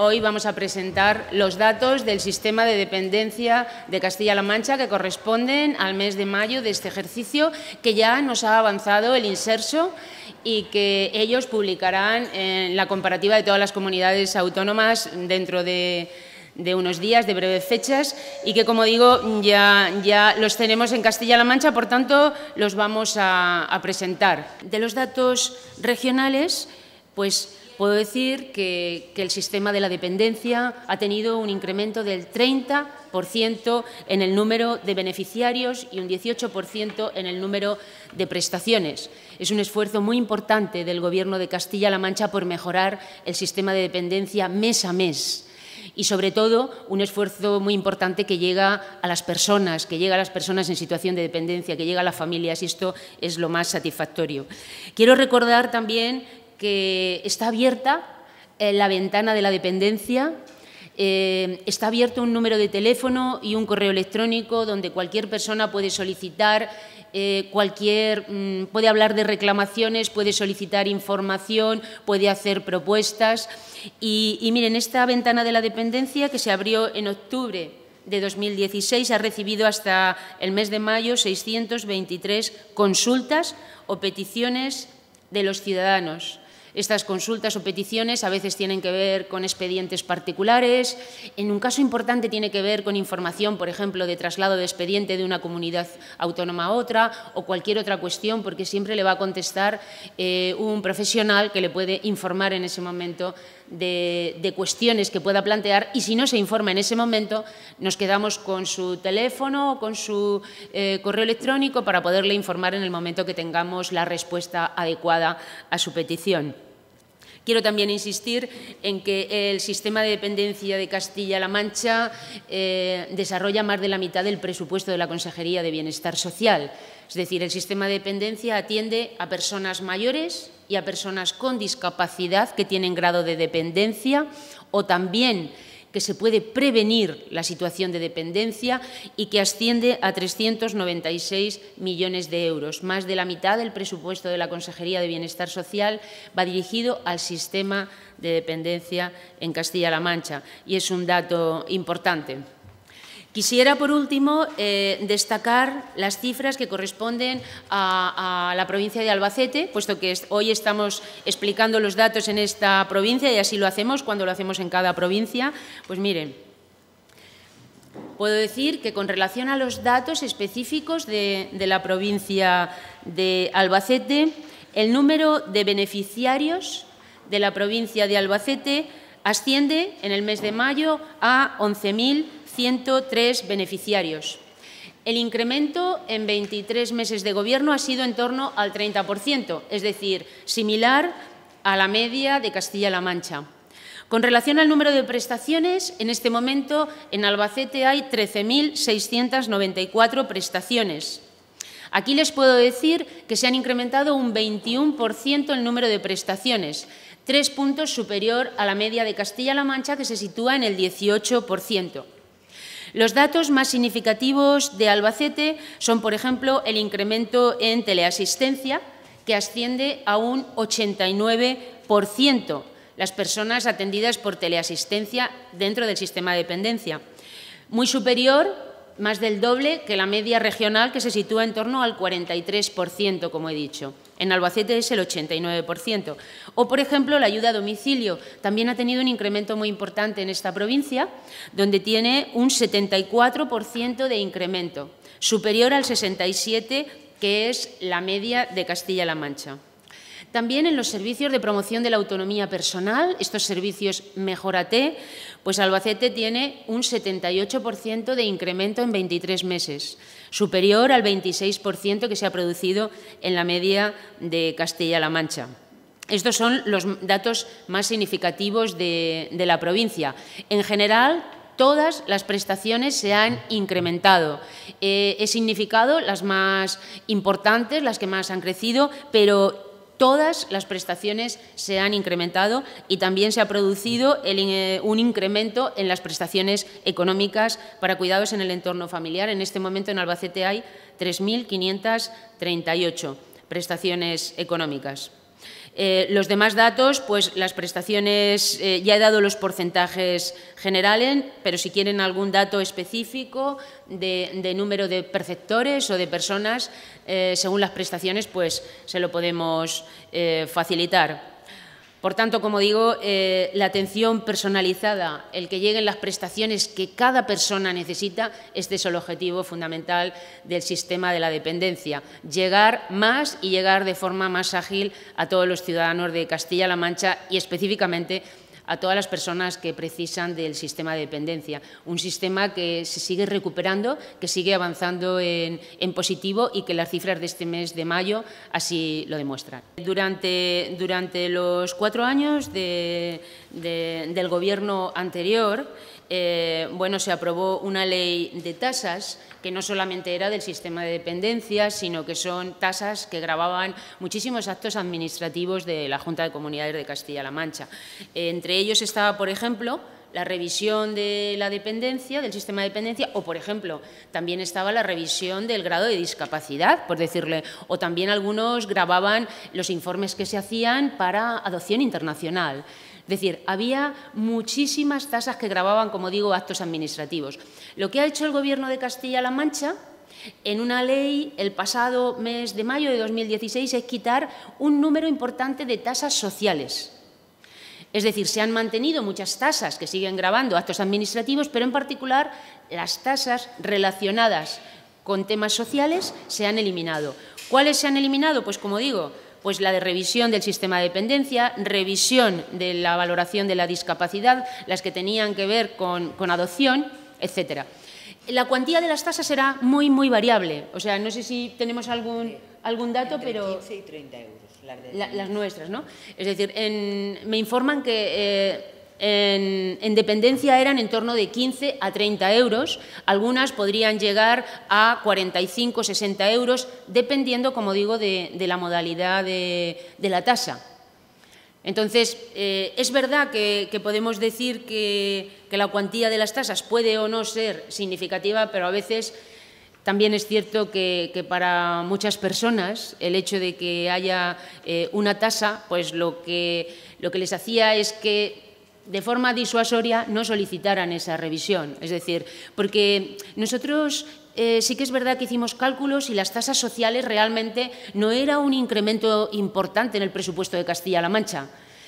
hoy vamos a presentar los datos del sistema de dependencia de Castilla-La Mancha que corresponden al mes de mayo de este ejercicio, que ya nos ha avanzado el Inserso y que ellos publicarán en la comparativa de todas las comunidades autónomas dentro de unos días, de breves fechas, y que, como digo, ya los tenemos en Castilla-La Mancha, por tanto, los vamos a presentar. De los datos regionales, pues puedo decir que el sistema de la dependencia ha tenido un incremento del 30% en el número de beneficiarios y un 18% en el número de prestaciones. Es un esfuerzo muy importante del Gobierno de Castilla-La Mancha por mejorar el sistema de dependencia mes a mes. Y, sobre todo, un esfuerzo muy importante que llega a las personas, en situación de dependencia, que llega a las familias, y esto es lo más satisfactorio. Quiero recordar también que está abierta la ventana de la dependencia, está abierto un número de teléfono y un correo electrónico donde cualquier persona puede solicitar puede hablar de reclamaciones, puede solicitar información, puede hacer propuestas. Y miren, esta ventana de la dependencia, que se abrió en octubre de 2016, ha recibido hasta el mes de mayo 623 consultas o peticiones de los ciudadanos. Estas consultas o peticiones a veces tienen que ver con expedientes particulares, en un caso importante tiene que ver con información, por ejemplo, de traslado de expediente de una comunidad autónoma a otra o cualquier otra cuestión, porque siempre le va a contestar un profesional que le puede informar en ese momento de cuestiones que pueda plantear, y si no se informa en ese momento, nos quedamos con su teléfono o con su correo electrónico para poderle informar en el momento que tengamos la respuesta adecuada a su petición. Quiero también insistir en que el sistema de dependencia de Castilla-La Mancha desarrolla más de la mitad del presupuesto de la Consejería de Bienestar Social. Es decir, el sistema de dependencia atiende a personas mayores y a personas con discapacidad que tienen grado de dependencia, o también que se puede prevenir la situación de dependencia, y que asciende a 396 millones de euros. Más de la mitad del presupuesto de la Consejería de Bienestar Social va dirigido al sistema de dependencia en Castilla-La Mancha, y es un dato importante. Quisiera, por último, destacar las cifras que corresponden a la provincia de Albacete, puesto que hoy estamos explicando los datos en esta provincia y así lo hacemos cuando lo hacemos en cada provincia. Pues miren, puedo decir que con relación a los datos específicos de la provincia de Albacete, el número de beneficiarios de la provincia de Albacete asciende en el mes de mayo a 11.103 beneficiarios. El incremento en 23 meses de Gobierno ha sido en torno al 30%, es decir, similar a la media de Castilla-La Mancha. Con relación al número de prestaciones, en este momento en Albacete hay 13.694 prestaciones. Aquí les puedo decir que se han incrementado un 21% el número de prestaciones, 3 puntos superior a la media de Castilla-La Mancha, que se sitúa en el 18%. Los datos más significativos de Albacete son, por ejemplo, el incremento en teleasistencia, que asciende a un 89%, las personas atendidas por teleasistencia dentro del sistema de dependencia, muy superior, más del doble, que la media regional, que se sitúa en torno al 43%, como he dicho. En Albacete es el 89%. O, por ejemplo, la ayuda a domicilio también ha tenido un incremento muy importante en esta provincia, donde tiene un 74% de incremento, superior al 67%, que es la media de Castilla-La Mancha. También en los servicios de promoción de la autonomía personal, estos servicios Mejórate, pues Albacete tiene un 78% de incremento en 23 meses, superior al 26% que se ha producido en la media de Castilla-La Mancha. Estos son los datos más significativos de la provincia. En general, todas las prestaciones se han incrementado. He significado las más importantes, las que más han crecido, pero todas las prestaciones se han incrementado, y también se ha producido un incremento en las prestaciones económicas para cuidados en el entorno familiar. En este momento en Albacete hay 3.538 prestaciones económicas. Los demás datos, pues las prestaciones, ya he dado los porcentajes generales, pero si quieren algún dato específico de número de perceptores o de personas, según las prestaciones, pues se lo podemos facilitar. Por tanto, como digo, la atención personalizada, el que lleguen las prestaciones que cada persona necesita, este es el objetivo fundamental del sistema de la dependencia. Llegar más y llegar de forma más ágil a todos los ciudadanos de Castilla-La Mancha y específicamente a todas las personas que precisan del sistema de dependencia. Un sistema que se sigue recuperando, que sigue avanzando en positivo y que las cifras de este mes de mayo así lo demuestran. Durante los 4 años del Gobierno anterior, se aprobó una ley de tasas que no solamente era del sistema de dependencia, sino que son tasas que gravaban muchísimos actos administrativos de la Junta de Comunidades de Castilla-La Mancha. Entre ellos estaba, por ejemplo, la revisión de la dependencia, del sistema de dependencia, o, por ejemplo, también estaba la revisión del grado de discapacidad, por decirle, o también algunos gravaban los informes que se hacían para adopción internacional. Es decir, había muchísimas tasas que gravaban, como digo, actos administrativos. Lo que ha hecho el Gobierno de Castilla-La Mancha en una ley el pasado mes de mayo de 2016 es quitar un número importante de tasas sociales. Es decir, se han mantenido muchas tasas que siguen gravando actos administrativos, pero en particular las tasas relacionadas con temas sociales se han eliminado. ¿Cuáles se han eliminado? Pues, como digo, pues la de revisión del sistema de dependencia, revisión de la valoración de la discapacidad, las que tenían que ver con adopción, etcétera. La cuantía de las tasas era muy, muy variable. O sea, no sé si tenemos algún dato, pero 15 y 30 euros. Las nuestras, ¿no? Es decir, me informan que en dependencia eran en torno de 15 a 30 euros. Algunas podrían llegar a 45, 60 euros, dependiendo, como digo, de la modalidad de la tasa. Entonces, es verdad que podemos decir que la cuantía de las tasas puede o no ser significativa, pero a veces también es cierto que para muchas personas el hecho de que haya una tasa, pues lo que les hacía es que de forma disuasoria no solicitaran esa revisión. Es decir, porque nosotros sí que es verdad que hicimos cálculos y las tasas sociales realmente no era un incremento importante en el presupuesto de Castilla-La Mancha,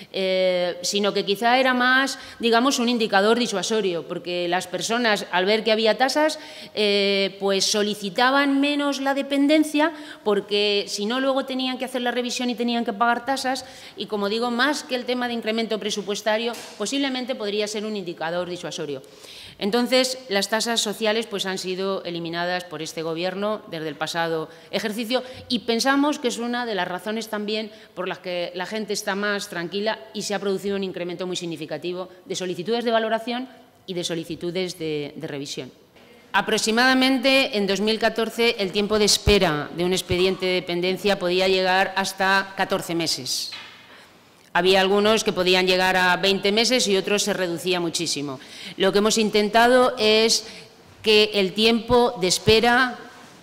sino que quizá era más, digamos, un indicador disuasorio, porque las personas, al ver que había tasas, pues solicitaban menos la dependencia, porque si no luego tenían que hacer la revisión y tenían que pagar tasas, y como digo, más que el tema de incremento presupuestario, posiblemente podría ser un indicador disuasorio. Entonces, las tasas sociales pues, han sido eliminadas por este Gobierno desde el pasado ejercicio y pensamos que es una de las razones también por las que la gente está más tranquila y se ha producido un incremento muy significativo de solicitudes de valoración y de solicitudes de revisión. Aproximadamente en 2014 el tiempo de espera de un expediente de dependencia podía llegar hasta 14 meses. Había algunos que podían llegar a 20 meses y otros se reducía muchísimo. Lo que hemos intentado es que el tiempo de espera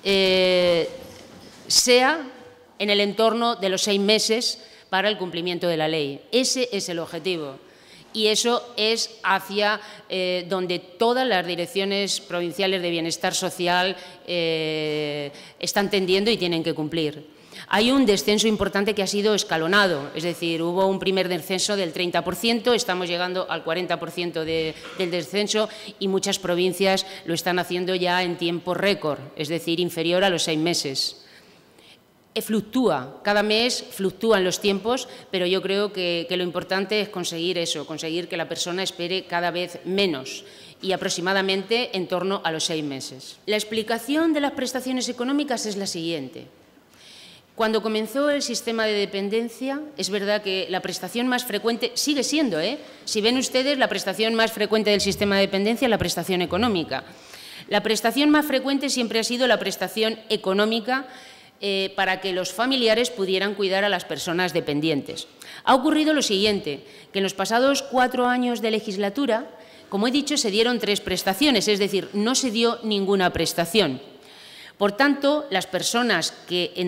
sea en el entorno de los 6 meses para el cumplimiento de la ley. Ese es el objetivo. Y eso es hacia donde todas las direcciones provinciales de bienestar social están tendiendo y tienen que cumplir. Hay un descenso importante que ha sido escalonado, es decir, hubo un primer descenso del 30%, estamos llegando al 40% del descenso y muchas provincias lo están haciendo ya en tiempo récord, es decir, inferior a los 6 meses. Fluctúa, cada mes fluctúan los tiempos, pero yo creo que lo importante es conseguir eso, conseguir que la persona espere cada vez menos y aproximadamente en torno a los 6 meses. La explicación de las prestaciones económicas es la siguiente. Cuando comenzó el sistema de dependencia, es verdad que la prestación más frecuente, sigue siendo, si ven ustedes, la prestación más frecuente del sistema de dependencia es la prestación económica. La prestación más frecuente siempre ha sido la prestación económica para que los familiares pudieran cuidar a las personas dependientes. Ha ocurrido lo siguiente, que en los pasados 4 años de legislatura, como he dicho, se dieron 3 prestaciones, es decir, no se dio ninguna prestación. Por tanto, las personas que en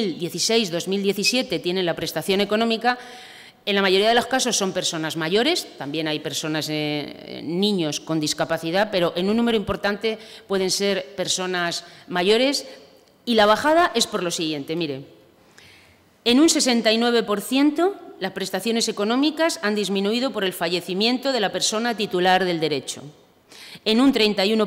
2016-2017 tienen la prestación económica, en la mayoría de los casos son personas mayores, también hay personas, niños con discapacidad, pero en un número importante pueden ser personas mayores, y la bajada es por lo siguiente, mire, en un 69% las prestaciones económicas han disminuido por el fallecimiento de la persona titular del derecho. En un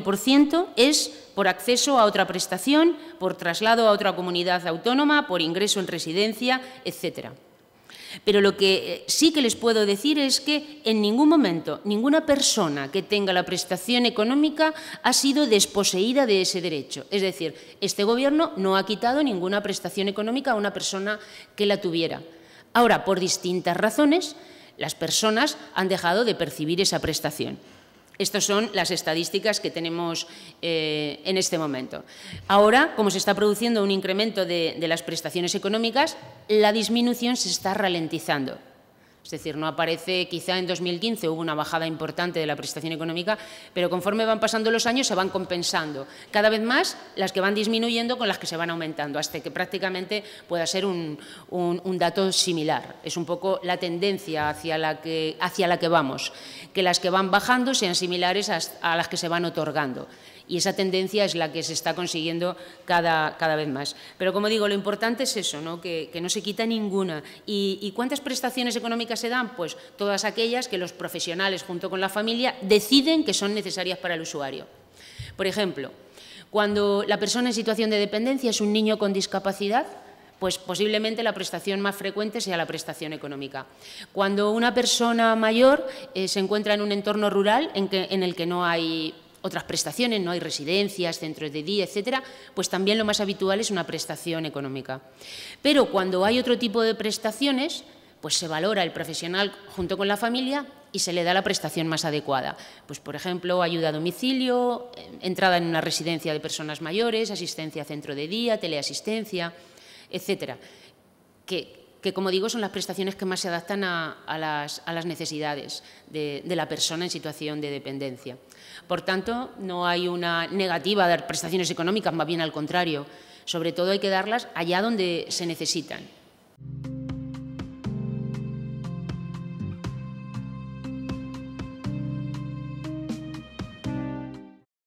31% es por acceso a otra prestación, por traslado a otra comunidad autónoma, por ingreso en residencia, etcétera. Pero lo que sí que les puedo decir es que en ningún momento ninguna persona que tenga la prestación económica ha sido desposeída de ese derecho. Es decir, este Gobierno no ha quitado ninguna prestación económica a una persona que la tuviera. Ahora, por distintas razones, las personas han dejado de percibir esa prestación. Estas son las estadísticas que tenemos en este momento. Ahora, como se está produciendo un incremento de las prestaciones económicas, la disminución se está ralentizando. Es decir, no aparece, quizá en 2015 hubo una bajada importante de la prestación económica, pero conforme van pasando los años se van compensando. Cada vez más las que van disminuyendo con las que se van aumentando, hasta que prácticamente pueda ser un dato similar. Es un poco la tendencia hacia la que vamos, que las que van bajando sean similares a las que se van otorgando. Y esa tendencia es la que se está consiguiendo cada vez más. Pero, como digo, lo importante es eso, ¿no? Que no se quita ninguna. ¿Y cuántas prestaciones económicas se dan? Pues todas aquellas que los profesionales, junto con la familia, deciden que son necesarias para el usuario. Por ejemplo, cuando la persona en situación de dependencia es un niño con discapacidad, pues posiblemente la prestación más frecuente sea la prestación económica. Cuando una persona mayor se encuentra en un entorno rural en el que no hay otras prestaciones, no hay residencias, centros de día, etcétera, pues también lo más habitual es una prestación económica. Pero cuando hay otro tipo de prestaciones, pues se valora el profesional junto con la familia y se le da la prestación más adecuada. Pues, por ejemplo, ayuda a domicilio, entrada en una residencia de personas mayores, asistencia a centro de día, teleasistencia, etcétera, que como digo, son las prestaciones que más se adaptan a las necesidades de la persona en situación de dependencia. Por tanto, no hay una negativa a dar prestaciones económicas, más bien al contrario. Sobre todo hay que darlas allá donde se necesitan.